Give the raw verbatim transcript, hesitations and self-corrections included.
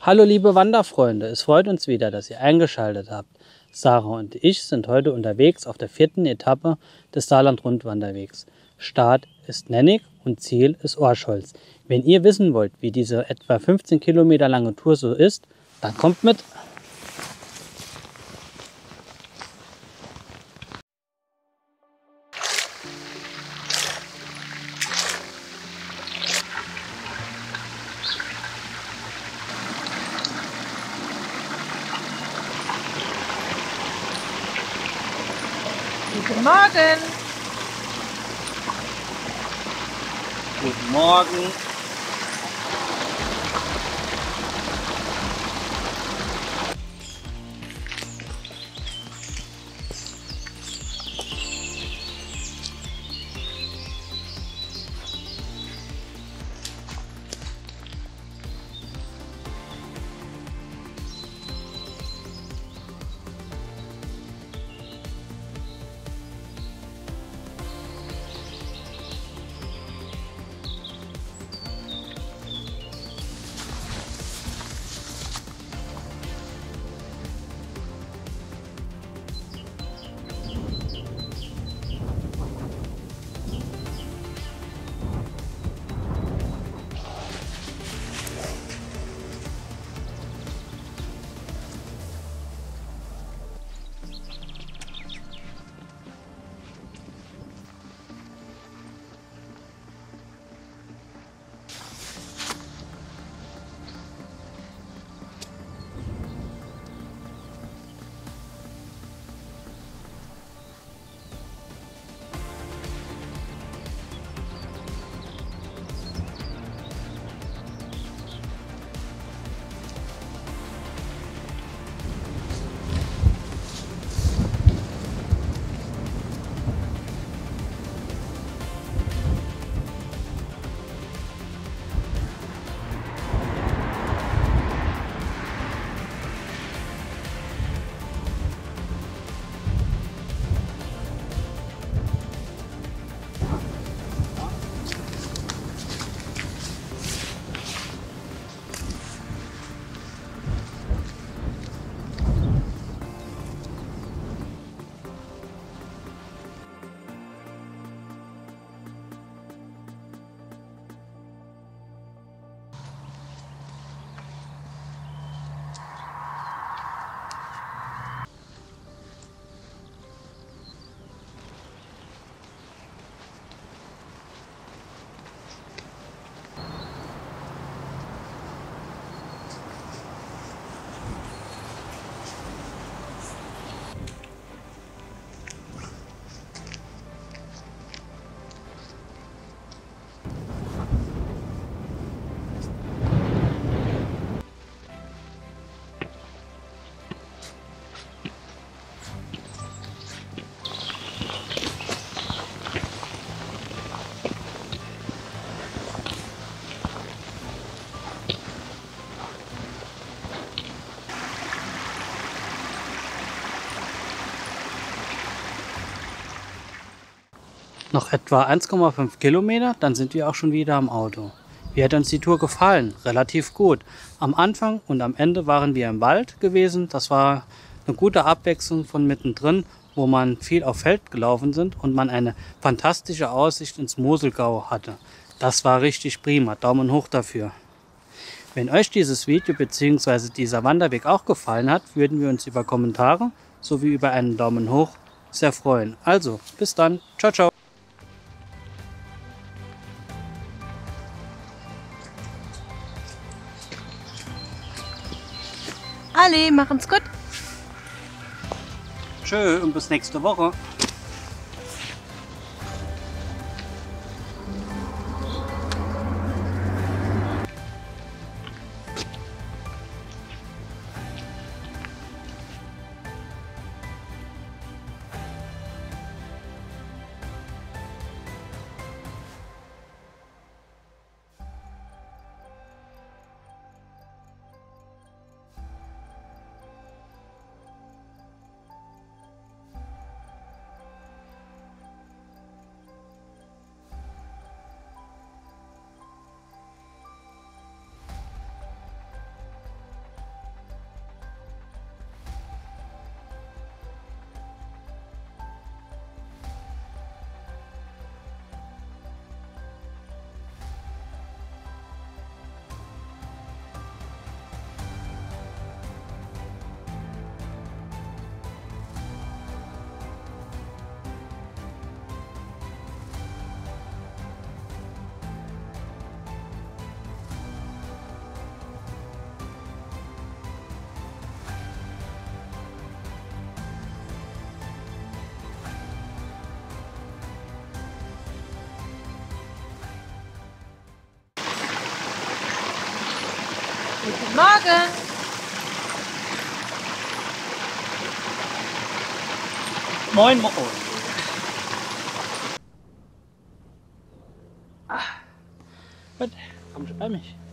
Hallo liebe Wanderfreunde, es freut uns wieder, dass ihr eingeschaltet habt. Sarah und ich sind heute unterwegs auf der vierten Etappe des Saarland-Rundwanderwegs. Start ist Nennig und Ziel ist Orscholz. Wenn ihr wissen wollt, wie diese etwa fünfzehn Kilometer lange Tour so ist, dann kommt mit! Guten Morgen! Guten Morgen! Noch etwa eins Komma fünf Kilometer, dann sind wir auch schon wieder am Auto. Wie hat uns die Tour gefallen? Relativ gut. Am Anfang und am Ende waren wir im Wald gewesen. Das war eine gute Abwechslung von mittendrin, wo man viel auf Feld gelaufen sind und man eine fantastische Aussicht ins Moselgau hatte. Das war richtig prima. Daumen hoch dafür. Wenn euch dieses Video bzw. dieser Wanderweg auch gefallen hat, würden wir uns über Kommentare sowie über einen Daumen hoch sehr freuen. Also, bis dann. Ciao, ciao. Alle, machen's gut! Tschö und bis nächste Woche. Guten Morgen. Moin, moin. Ah. Gut, komm schon bei mich.